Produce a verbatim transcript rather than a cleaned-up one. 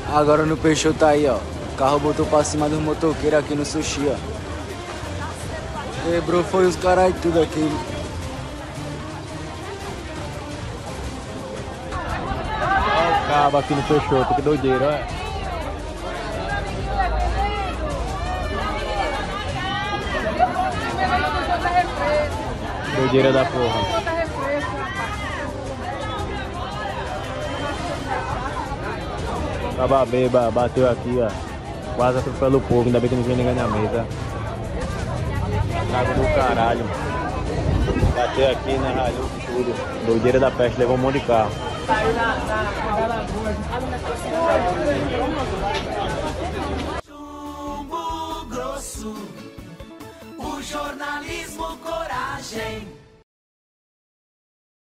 Agora no Peixoto tá aí, ó. O carro botou pra cima dos motoqueiros aqui no sushi, ó. Quebrou foi os caras tudo aqui. Olha o cabo aqui no Peixoto, que doideira, olha. Doideira da porra. Tava beba, bateu aqui, ó. Quase atropelou o povo, ainda bem que não tinha ninguém na mesa. Trago do caralho. Bateu aqui na ralhou tudo. Doideira da peste, levou um monte de carro. Chumbo grosso, o jornalismo coragem.